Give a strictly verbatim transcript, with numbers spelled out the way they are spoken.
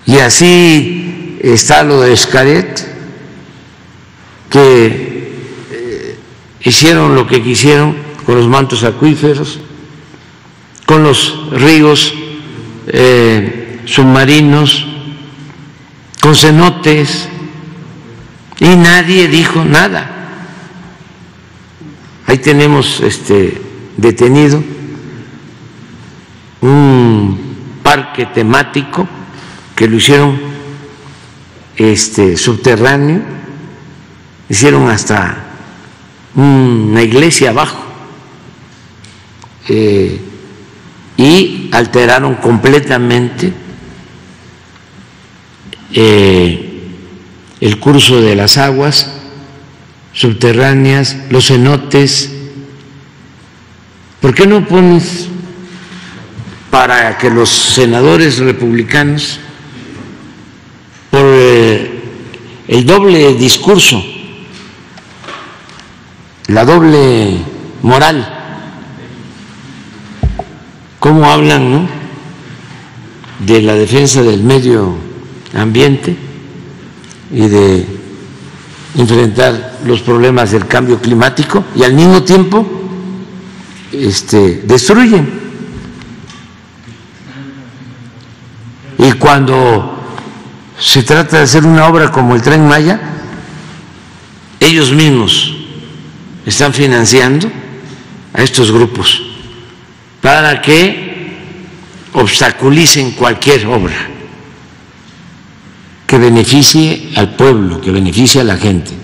Y así está lo de Xcaret, que eh, hicieron lo que quisieron con los mantos acuíferos, con los ríos eh, submarinos, con cenotes, y nadie dijo nada. Ahí tenemos este detenido un parque temático que lo hicieron este subterráneo, hicieron hasta una iglesia abajo eh, y alteraron completamente eh, el curso de las aguas subterráneas, los cenotes. ¿Por qué no pones para que los senadores republicanos, por eh, el doble discurso, la doble moral, cómo hablan, ¿no?, de la defensa del medio ambiente y de enfrentar los problemas del cambio climático, y al mismo tiempo este, destruyen? Y cuando se trata de hacer una obra como el Tren Maya, ellos mismos están financiando a estos grupos para que obstaculicen cualquier obra que beneficie al pueblo, que beneficie a la gente.